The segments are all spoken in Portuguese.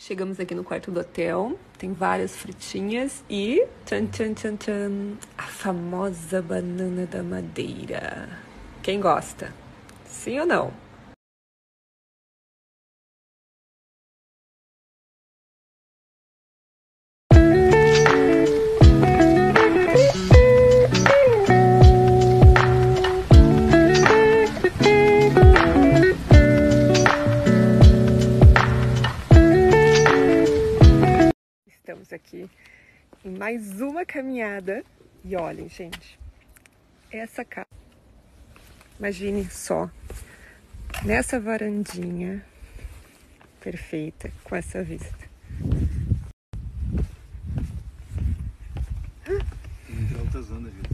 Chegamos aqui no quarto do hotel, tem várias frutinhas e tchan, tchan, tchan, tchan, a famosa banana da Madeira. Quem gosta? Sim ou não? Estamos aqui em mais uma caminhada e olhem, gente, essa casa, imagine só, nessa varandinha perfeita com essa vista. Altas ondas, gente.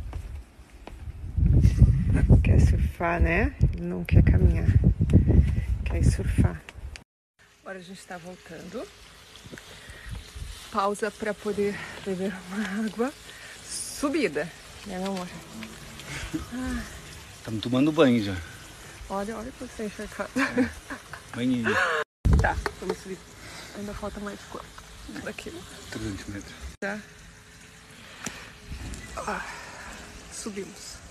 Quer surfar, né? Não quer caminhar, quer surfar. Agora a gente está voltando. Pausa para poder beber uma água. Subida, né, meu amor? Estamos tomando banho já. Olha pra você encharcado. Banhinho. Tá, vamos subir. Ainda falta mais quanto? Daqui. 300 metros. Tá. Subimos.